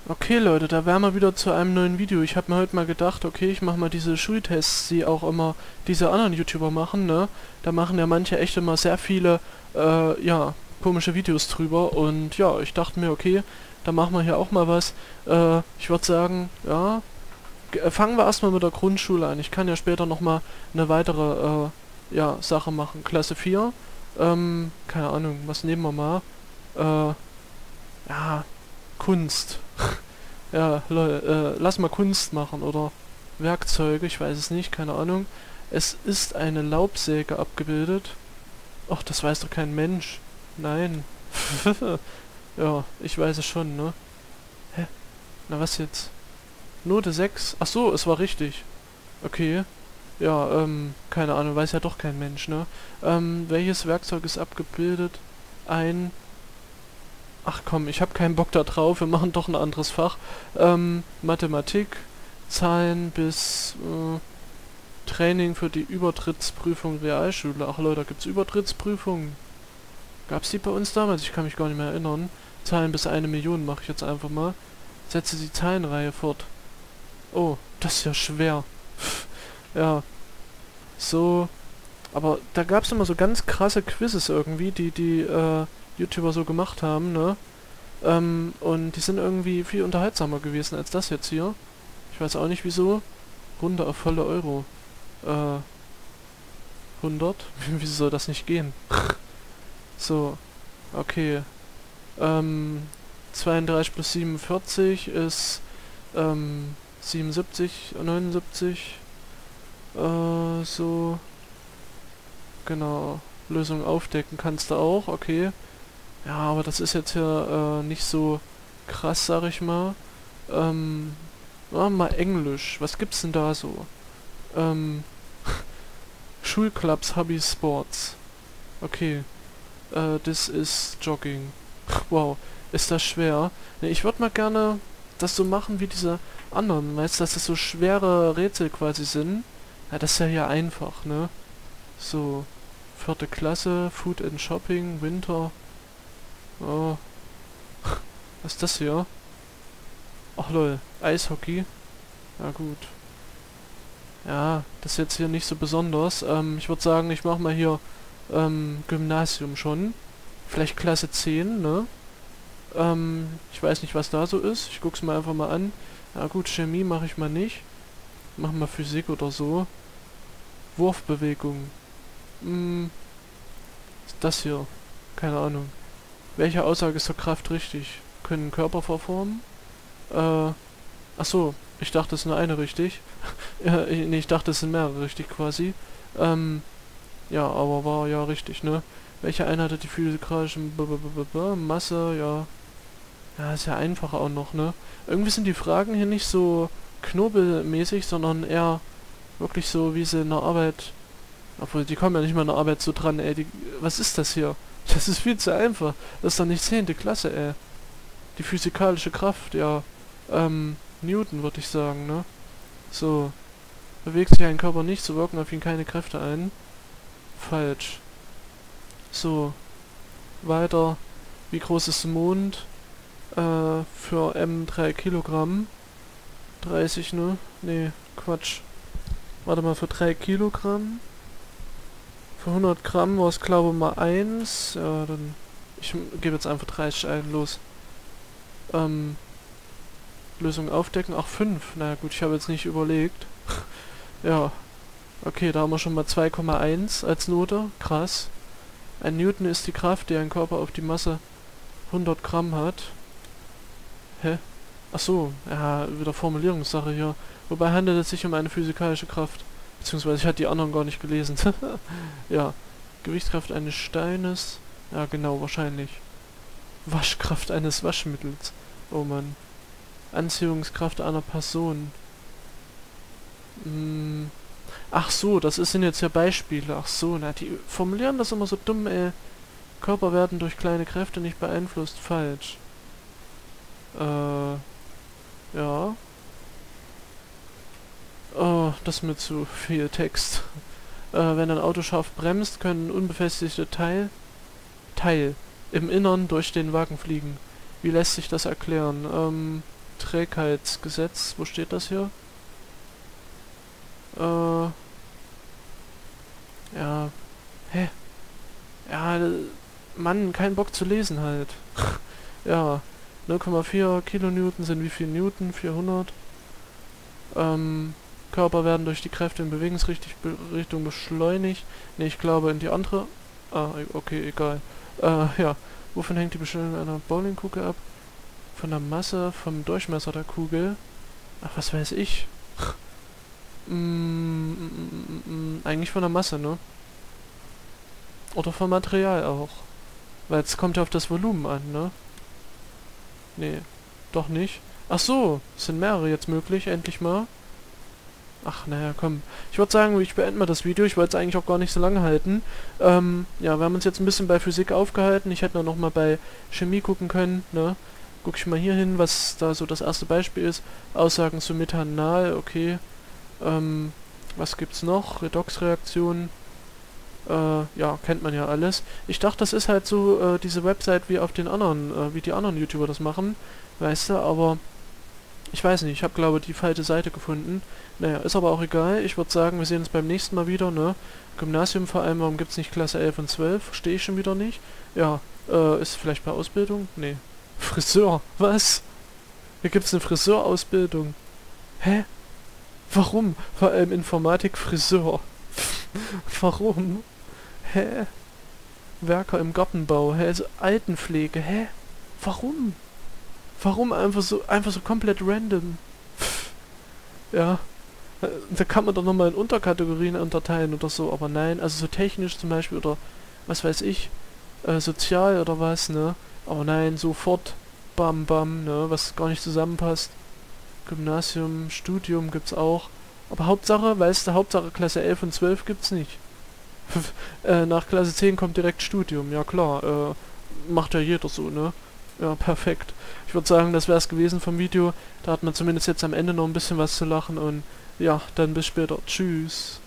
Okay Leute, da wären wir wieder zu einem neuen Video. Ich habe mir heute mal gedacht, okay, ich mache mal diese Schultests, die auch immer diese anderen YouTuber machen, ne? Da machen ja manche echt immer sehr viele, ja, komische Videos drüber. Und ja, ich dachte mir, okay, da machen wir hier auch mal was. Ich würde sagen, ja, fangen wir erstmal mit der Grundschule an. Ich kann ja später nochmal eine weitere, ja, Sache machen. Klasse 4. Keine Ahnung, was nehmen wir mal? Ja, Kunst. Ja, lass mal Kunst machen oder Werkzeuge, ich weiß es nicht, keine Ahnung. Es ist eine Laubsäge abgebildet. Ach, das weiß doch kein Mensch. Nein. Ja, ich weiß es schon, ne? Hä? Na was jetzt? Note 6? Ach so, es war richtig. Okay. Ja, keine Ahnung, weiß ja doch kein Mensch, ne? Welches Werkzeug ist abgebildet? Ein... Ach komm, ich habe keinen Bock da drauf, wir machen doch ein anderes Fach. Mathematik, Zahlen bis Training für die Übertrittsprüfung Realschule. Ach Leute, da gibt's Übertrittsprüfungen. Gab's die bei uns damals? Ich kann mich gar nicht mehr erinnern. Zahlen bis 1 Million mache ich jetzt einfach mal. Setze die Zahlenreihe fort. Oh, das ist ja schwer. Ja, so. Aber da gab's immer so ganz krasse Quizzes irgendwie, die YouTuber so gemacht haben, ne? Und die sind irgendwie viel unterhaltsamer gewesen als das jetzt hier. Ich weiß auch nicht wieso. Runde auf volle Euro. 100? Wieso soll das nicht gehen? So, okay. 32 plus 47 ist 77, 79. So, genau. Lösung aufdecken kannst du auch, okay. Ja, aber das ist jetzt hier nicht so krass, sag ich mal. Mal Englisch. Was gibt's denn da so? Schulclubs, Hobby, Sports. Okay. Das ist Jogging. Wow, ist das schwer. Ne, ich würde mal gerne das so machen wie diese anderen. Weißt du, dass das so schwere Rätsel quasi sind? Ja, das ist ja hier einfach, ne? So. 4. Klasse, Food and Shopping, Winter. Oh. Was ist das hier? Ach lol, Eishockey. Ja gut. Ja, das ist jetzt hier nicht so besonders. Ich würde sagen, ich mache mal hier Gymnasium schon. Vielleicht Klasse 10, ne? Ich weiß nicht, was da so ist. Ich guck's mir einfach mal an. Ja gut, Chemie mache ich mal nicht. Mach mal Physik oder so. Wurfbewegung. Das hier. Keine Ahnung. Welche Aussage ist zur Kraft richtig? Können Körper verformen? Ach so, ich dachte, es ist nur eine richtig. Ja, nee, ich dachte, es sind mehrere richtig quasi. Ja, aber war ja richtig, ne? Welche Einheit hat die physikalische Masse? Ja. Ja, ist ja einfach auch noch, ne? Irgendwie sind die Fragen hier nicht so knobelmäßig, sondern eher wirklich so, wie sie in der Arbeit... Obwohl, die kommen ja nicht mal in der Arbeit so dran, ey. Was ist das hier? Das ist viel zu einfach. Das ist doch nicht 10. Klasse, ey. Die physikalische Kraft, ja. Newton, würde ich sagen, ne? So. Bewegt sich ein Körper nicht, so wirken auf ihn keine Kräfte ein. Falsch. So. Weiter. Wie groß ist der Mond? Für M 3 Kilogramm. 30, ne? Nee, Quatsch. Warte mal, für 3 Kilogramm. Für 100 Gramm war es, glaube ich, mal 1. Ja, dann... Ich gebe jetzt einfach 30 ein, los. Lösung aufdecken. Ach, 5. Naja gut, ich habe jetzt nicht überlegt. Ja. Okay, da haben wir schon mal 2,1 als Note. Krass. Ein Newton ist die Kraft, die ein Körper auf die Masse 100 Gramm hat. Hä? Ach so, ja, wieder Formulierungssache hier. Wobei handelt es sich um eine physikalische Kraft. Beziehungsweise ich hatte die anderen gar nicht gelesen. Ja. Gewichtskraft eines Steines. Ja, genau, wahrscheinlich. Waschkraft eines Waschmittels. Oh Mann. Anziehungskraft einer Person. Ach so, das sind jetzt ja Beispiele. Ach so, na, die formulieren das immer so dumm, ey. Körper werden durch kleine Kräfte nicht beeinflusst. Falsch. Ja. Oh, das ist mir zu viel Text. Wenn ein Auto scharf bremst, können unbefestigte Teil im Innern durch den Wagen fliegen. Wie lässt sich das erklären? Trägheitsgesetz. Wo steht das hier? Ja. Hä? Ja, Mann, kein Bock zu lesen halt. Ja. 0,4 Kilonewton sind wie viel Newton? 400. Körper werden durch die Kräfte in Bewegungsrichtung beschleunigt. Ne, ich glaube in die andere. Ah, okay, egal. Ja. Wovon hängt die Beschleunigung einer Bowlingkugel ab? Von der Masse, vom Durchmesser der Kugel. Ach, was weiß ich. Eigentlich von der Masse, ne? Oder vom Material auch. Weil es kommt ja auf das Volumen an, ne? Nee, doch nicht. Ach so, es sind mehrere jetzt möglich, endlich mal. Ach, naja, komm. Ich würde sagen, ich beende mal das Video. Ich wollte es eigentlich auch gar nicht so lange halten. Ja, wir haben uns jetzt ein bisschen bei Physik aufgehalten. Ich hätte noch mal bei Chemie gucken können, ne? Guck ich mal hier hin, was da so das erste Beispiel ist. Aussagen zu Methanol, okay. Was gibt's noch? Redoxreaktionen. Ja, kennt man ja alles. Ich dachte, das ist halt so diese Website wie auf den anderen, wie die anderen YouTuber das machen, weißt du, aber ich weiß nicht, ich habe glaube die falsche Seite gefunden. Naja, ist aber auch egal. Ich würde sagen, wir sehen uns beim nächsten Mal wieder, ne? Gymnasium vor allem, warum gibt's nicht Klasse 11 und 12? Verstehe ich schon wieder nicht. Ja, ist vielleicht bei Ausbildung? Nee. Friseur, was? Hier gibt's eine Friseurausbildung. Hä? Warum? Vor allem Informatik, Friseur. Warum? Hä? Werker im Gartenbau, hä? Also Altenpflege, hä? Warum? Warum einfach so komplett random? Ja. Da kann man doch nochmal in Unterkategorien unterteilen oder so, aber nein, also so technisch zum Beispiel oder was weiß ich, sozial oder was, ne? Aber nein, sofort bam bam, ne? Was gar nicht zusammenpasst. Gymnasium, Studium gibt's auch. Aber Hauptsache, weißt du, Hauptsache Klasse 11 und 12 gibt's nicht. Nach Klasse 10 kommt direkt Studium, ja klar, macht ja jeder so, ne? Ja, perfekt. Ich würde sagen, das wäre es gewesen vom Video. Da hat man zumindest jetzt am Ende noch ein bisschen was zu lachen und ja, dann bis später. Tschüss.